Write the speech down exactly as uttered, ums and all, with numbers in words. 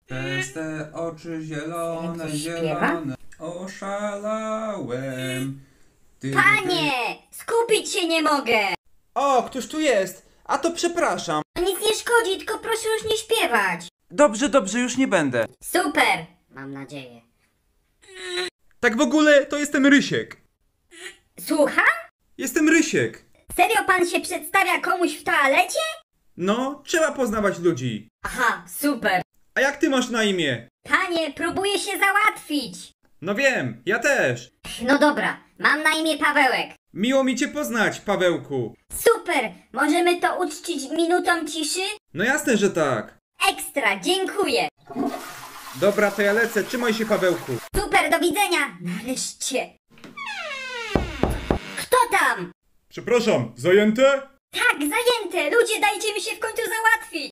Przez te oczy zielone, Jak to śpiewa? zielone, oszalałem. Ty, Panie! Skupić się nie mogę! O, któż tu jest? A to przepraszam. To nic nie szkodzi, tylko proszę już nie śpiewać. Dobrze, dobrze, już nie będę. Super! Mam nadzieję. Tak w ogóle to jestem Rysiek. Słucham? Jestem Rysiek. Serio pan się przedstawia komuś w toalecie? No, trzeba poznawać ludzi. Aha, super. A jak ty masz na imię? Panie, próbuję się załatwić. No wiem, ja też. No dobra, mam na imię Pawełek. Miło mi cię poznać, Pawełku. Super! Możemy to uczcić minutą ciszy? No jasne, że tak. Ekstra, dziękuję. Dobra, to ja lecę, trzymaj się, Pawełku. Super, do widzenia. Nareszcie. Kto tam? Przepraszam, zajęte? Tak, zajęte. Ludzie, dajcie mi się w końcu załatwić.